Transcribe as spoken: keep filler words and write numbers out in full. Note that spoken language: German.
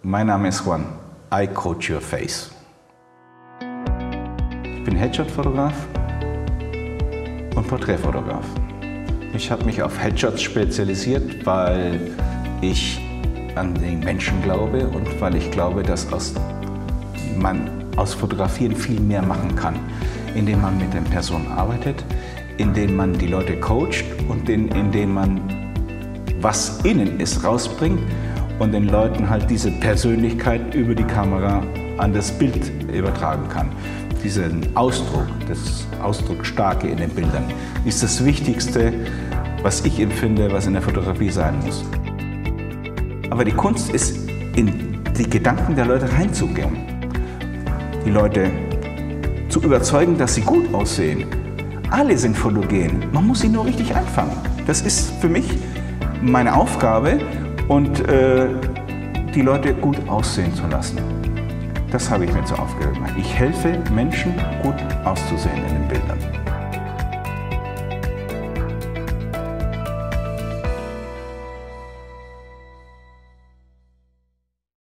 Mein Name ist Juan. I coach your face. Ich bin Headshot-Fotograf und Porträtfotograf. Ich habe mich auf Headshots spezialisiert, weil ich an den Menschen glaube und weil ich glaube, dass aus, man aus Fotografieren viel mehr machen kann, indem man mit den Personen arbeitet, indem man die Leute coacht und in, indem man, was innen ist, rausbringt und den Leuten halt diese Persönlichkeit über die Kamera an das Bild übertragen kann. Diesen Ausdruck, das Ausdrucksstarke in den Bildern, ist das Wichtigste, was ich empfinde, was in der Fotografie sein muss. Aber die Kunst ist, in die Gedanken der Leute reinzugehen, die Leute zu überzeugen, dass sie gut aussehen. Alle sind fotogen, man muss sie nur richtig einfangen. Das ist für mich meine Aufgabe und äh, die Leute gut aussehen zu lassen. Das habe ich mir zur Aufgabe gemacht. Ich helfe Menschen, gut auszusehen in den Bildern.